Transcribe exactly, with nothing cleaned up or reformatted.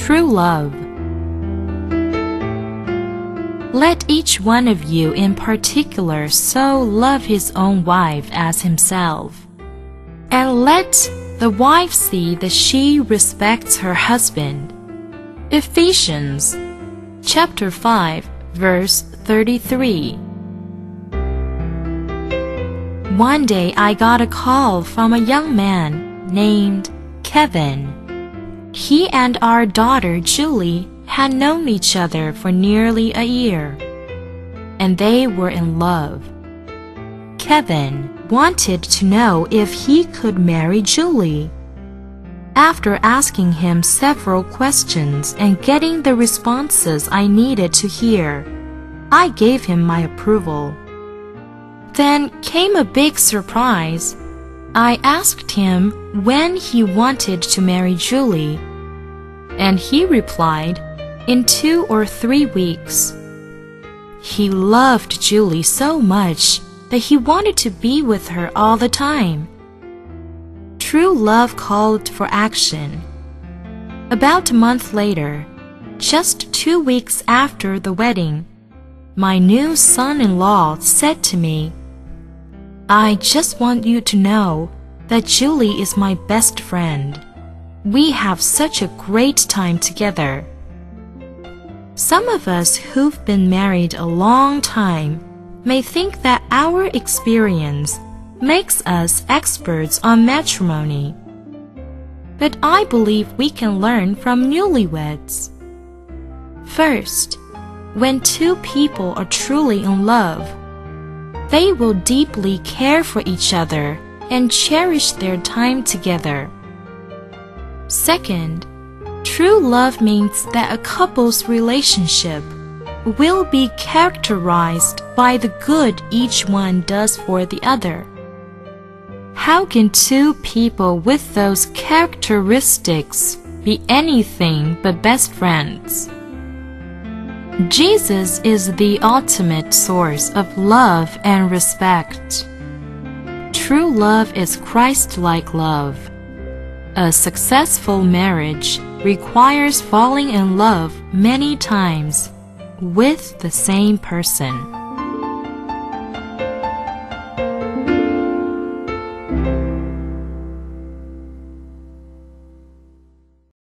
True love. Let each one of you in particular so love his own wife as himself, and let the wife see that she respects her husband. Ephesians chapter five, verse thirty-three. One day I got a call from a young man named Kevin. He and our daughter Julie had known each other for nearly a year, and they were in love. Kevin wanted to know if he could marry Julie. After asking him several questions and getting the responses I needed to hear, I gave him my approval. Then came a big surprise. I asked him when he wanted to marry Julie, and he replied, in two or three weeks. He loved Julie so much that he wanted to be with her all the time. True love called for action. About a month later, just two weeks after the wedding, my new son-in-law said to me, I just want you to know that Julie is my best friend. We have such a great time together. Some of us who've been married a long time may think that our experience makes us experts on matrimony. But I believe we can learn from newlyweds. First, when two people are truly in love, they will deeply care for each other and cherish their time together. Second, true love means that a couple's relationship will be characterized by the good each one does for the other. How can two people with those characteristics be anything but best friends? Jesus is the ultimate source of love and respect. True love is Christ-like love. A successful marriage requires falling in love many times with the same person.